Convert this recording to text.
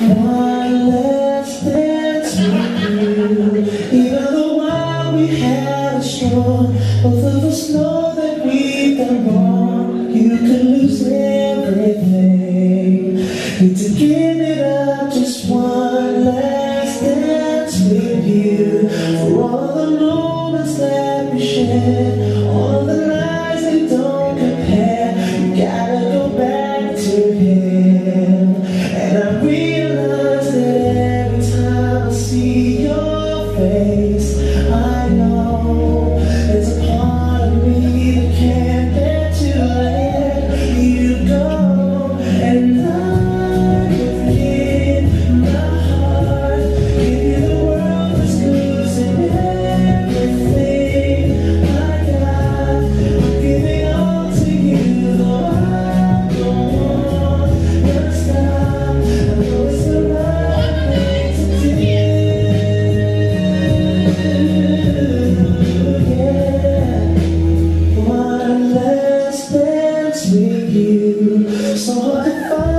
One last dance with you. Even though while we had a strong, both of us know that we've done wrong. You could lose everything. Need to give it up, just one last dance with you. For all the moments that we shared, all the lies that don't compare. You gotta go back to him. And I realize that every time I see your face, I know there's a part of me that can't bear to let you go. And I could give my heart, give you the world that's losing everything I got. I'm giving all to you, though I don't wanna stop. I know it's the right thing to do. Yeah. One last dance with you. So hard to find.